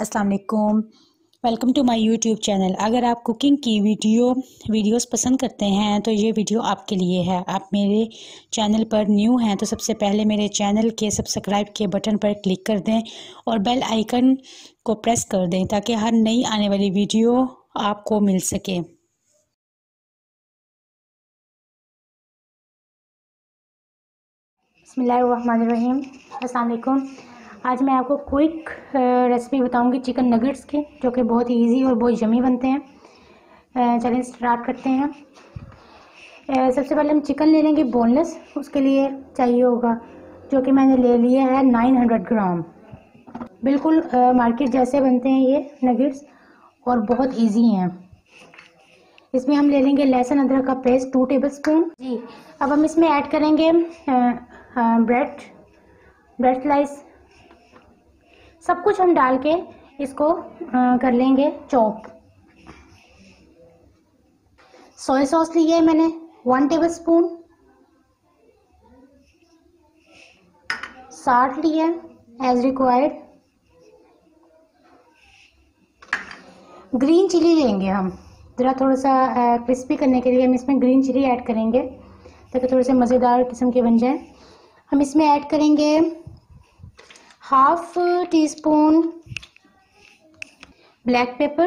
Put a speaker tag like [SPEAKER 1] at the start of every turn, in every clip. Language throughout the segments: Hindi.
[SPEAKER 1] अस्सलाम वालेकुम। Welcome to my YouTube channel. अगर आप कुकिंग की वीडियोस पसंद करते हैं तो ये वीडियो आपके लिए है। आप मेरे चैनल पर न्यू हैं तो सबसे पहले मेरे चैनल के सब्सक्राइब के बटन पर क्लिक कर दें और बेल आइकन को प्रेस कर दें ताकि हर नई आने वाली वीडियो आपको मिल सके। बिस्मिल्लाहिर्रहमानिर्रहीम। अस्सलाम वालेकुम। आज मैं आपको क्विक रेसिपी बताऊंगी चिकन नगेट्स की, जो कि बहुत ही इजी और बहुत यमी बनते हैं। चलिए स्टार्ट करते हैं। सबसे पहले हम चिकन ले लेंगे बोनलेस। उसके लिए चाहिए होगा, जो कि मैंने ले लिया है 900 ग्राम। बिल्कुल मार्केट जैसे बनते हैं ये नगेट्स और बहुत ईजी हैं। इसमें हम ले लेंगे लहसुन अदरक का पेस्ट 2 टेबलस्पून जी। अब हम इसमें ऐड करेंगे ब्रेड स्लाइस। सब कुछ हम डाल के इसको कर लेंगे चॉप। सोया सॉस लिया है मैंने 1 टेबलस्पून। साल्ट लिया है एज रिक्वायर्ड। ग्रीन चिली लेंगे हम, ज़रा थोड़ा सा क्रिस्पी करने के लिए हम इसमें ग्रीन चिली ऐड करेंगे ताकि थोड़े से मज़ेदार किस्म के बन जाए। हम इसमें ऐड करेंगे 1/2 टीस्पून ब्लैक पेपर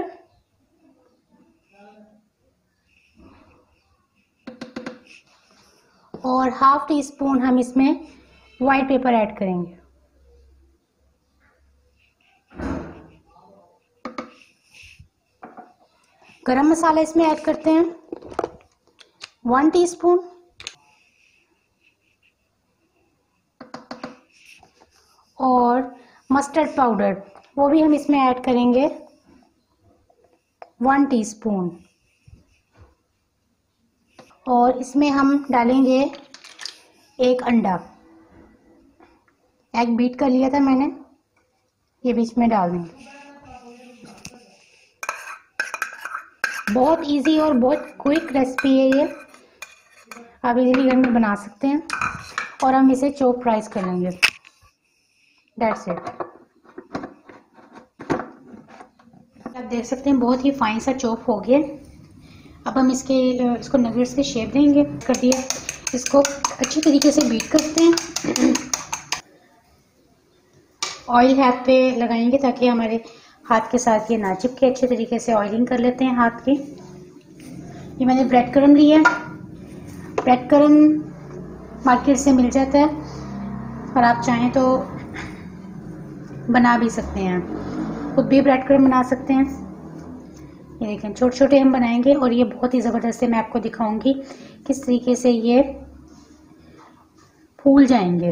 [SPEAKER 1] और 1/2 टीस्पून हम इसमें वाइट पेपर ऐड करेंगे। गरम मसाला इसमें ऐड करते हैं 1 टीस्पून और मस्टर्ड पाउडर वो भी हम इसमें ऐड करेंगे 1 टीस्पून। और इसमें हम डालेंगे 1 अंडा। एग बीट कर लिया था मैंने, ये बीच में डाल देंगे। बहुत इजी और बहुत क्विक रेसिपी है ये, आप इजीली घर में बना सकते हैं। और हम इसे चॉप फ्राइज कर लेंगे। That's it. आप देख सकते हैं बहुत ही फाइन सा चॉप हो गया। अब हम इसको नगेट्स की शेप देंगे। कर दिया, इसको अच्छी तरीके से बीट करते हैं। ऑयल हाथ पे लगाएंगे ताकि हमारे हाथ के साथ ये ना चिपके। अच्छे तरीके से ऑयलिंग कर लेते हैं हाथ की। ये मैंने ब्रेड क्रम लिया है। ब्रेड क्रम मार्केट से मिल जाता है और आप चाहें तो बना भी सकते हैं, खुद भी ब्रेड क्रम बना सकते हैं। ये देखें छोटे छोटे हम बनाएंगे और ये बहुत ही ज़बरदस्त है। मैं आपको दिखाऊंगी किस तरीके से ये फूल जाएंगे।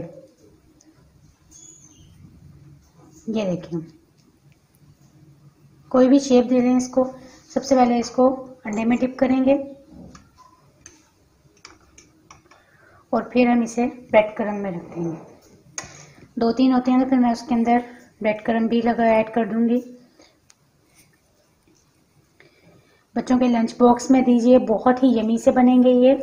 [SPEAKER 1] ये देखें, कोई भी शेप दे दें इसको। सबसे पहले इसको अंडे में डिप करेंगे और फिर हम इसे ब्रेड क्रम में रख देंगे। 2-3 होते हैं तो फिर मैं उसके अंदर ब्रेड क्रम भी ऐड कर दूंगी। बच्चों के लंच बॉक्स में दीजिए, बहुत ही यमी से बनेंगे ये।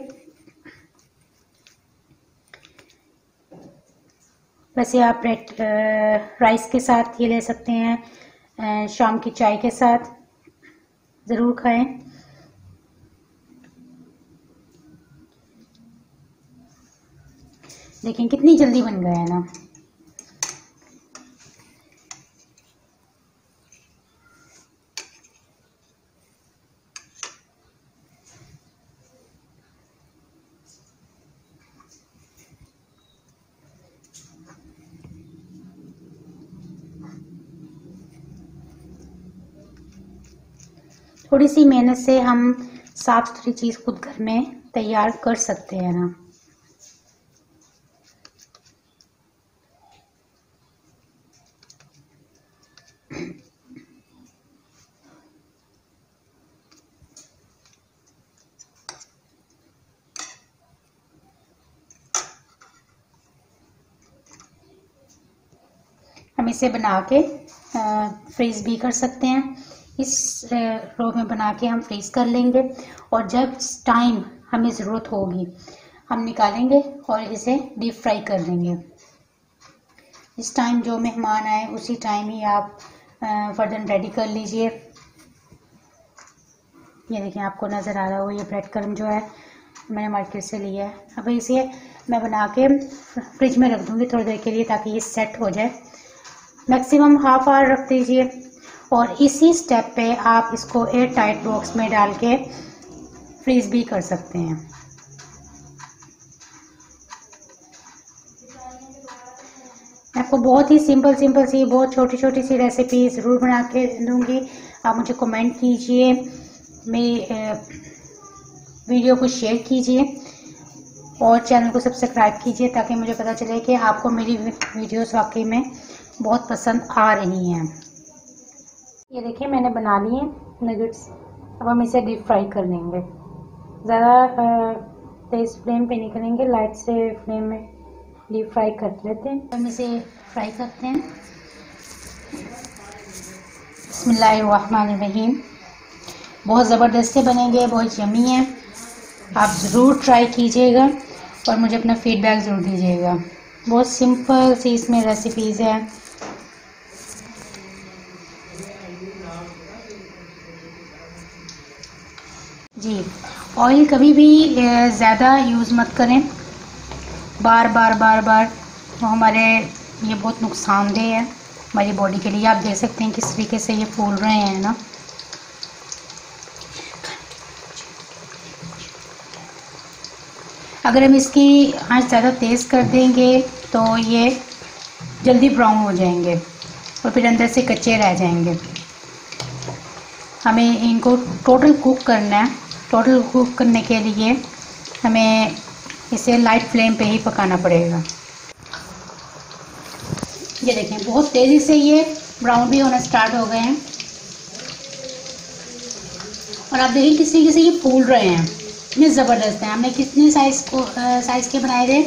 [SPEAKER 1] वैसे आप राइस के साथ ये ले सकते हैं, शाम की चाय के साथ ज़रूर खाएं। देखें कितनी जल्दी बन गया है ना। थोड़ी सी मेहनत से हम साफ सुथरी चीज़ खुद घर में तैयार कर सकते हैं ना। हम इसे बना के फ्रीज भी कर सकते हैं। इस रो में बना के हम फ्रीज कर लेंगे और जब टाइम हमें ज़रूरत होगी हम निकालेंगे और इसे डीप फ्राई कर लेंगे। जिस टाइम जो मेहमान आए उसी टाइम ही आप फर्दर रेडी कर लीजिए। ये देखिए आपको नज़र आ रहा हो, ये ब्रेड क्रम्ब जो है मैंने मार्केट से लिया है। अब इसे मैं बना के फ्रिज में रख दूँगी थोड़ी देर के लिए ताकि ये सेट हो जाए। मैक्सिमम हाफ आवर रख दीजिए और इसी स्टेप पे आप इसको एयर टाइट बॉक्स में डाल के फ्रीज भी कर सकते हैं। मैं आपको बहुत ही सिंपल सी बहुत छोटी सी रेसिपी ज़रूर बना के दूँगी। आप मुझे कमेंट कीजिए, मेरी वीडियो को शेयर कीजिए और चैनल को सब्सक्राइब कीजिए ताकि मुझे पता चले कि आपको मेरी वीडियोस वाकई में बहुत पसंद आ रही हैं। ये देखिए मैंने बना लिए नगेट्स। अब हम इसे डीप फ्राई कर लेंगे। ज़्यादा तेज़ फ्लेम पे नहीं करेंगे, लाइट से फ्लेम में डीप फ्राई कर लेते हैं। हम इसे फ्राई करते हैं। बिस्मिल्लाहिर्रहमानिर्रहीम। बहुत ज़बरदस्त से बनेंगे, बहुत यमी है। आप ज़रूर ट्राई कीजिएगा और मुझे अपना फीडबैक ज़रूर दीजिएगा। बहुत सिंपल सी इसमें रेसिपीज़ है। जी, ऑयल कभी भी ज़्यादा यूज़ मत करें, बार बार वो हमारे ये बहुत नुकसानदेह है हमारी बॉडी के लिए। आप देख सकते हैं किस तरीके से ये फूल रहे हैं ना। अगर हम इसकी आंच ज़्यादा तेज़ कर देंगे तो ये जल्दी ब्राउन हो जाएंगे और फिर अंदर से कच्चे रह जाएंगे। हमें इनको टोटल कुक करना है। टोटल कुक करने के लिए हमें इसे लाइट फ्लेम पे ही पकाना पड़ेगा। ये देखें बहुत तेज़ी से ये ब्राउन भी होना स्टार्ट हो गए हैं और आप देखिए किस तरीके से ये फूल रहे हैं, इतने ज़बरदस्त हैं। हमने कितने साइज़ के बनाए थे,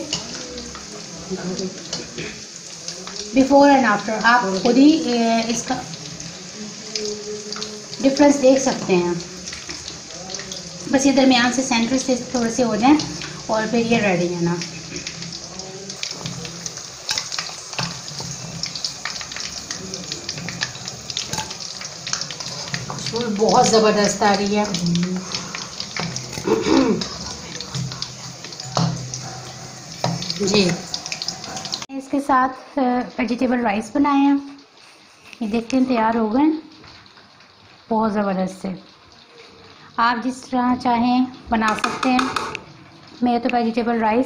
[SPEAKER 1] बिफोर एंड आफ्टर। आप खुद ही इसका डिफरेंस देख सकते हैं। बस ये दरमियान से सेंटर से थोड़े से हो जाएं और फिर ये रेडी है ना। खुशबू बहुत ज़बरदस्त आ रही है। जी, इसके साथ वेजिटेबल राइस बनाए हैं। ये देखते हैं तैयार हो गए, बहुत ज़बरदस्त से। आप जिस तरह चाहें बना सकते हैं। मेरे तो वेजिटेबल राइस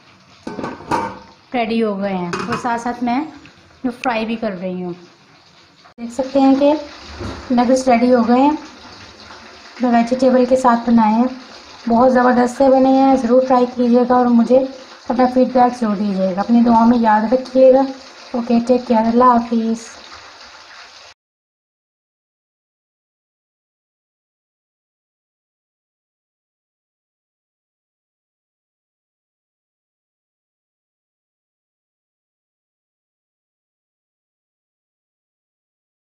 [SPEAKER 1] रेडी हो गए हैं और साथ साथ मैं जो फ्राई भी कर रही हूँ। देख सकते हैं कि नगेट्स रेडी हो गए हैं, जो वेजिटेबल के साथ बनाए हैं। बहुत ज़बरदस्त से बने हैं। ज़रूर ट्राई कीजिएगा और मुझे अपना फीडबैक ज़रूर दीजिएगा। अपनी दुआओं में याद रखिएगा। ओके, टेक केयर, अल्लाह हाफिज़।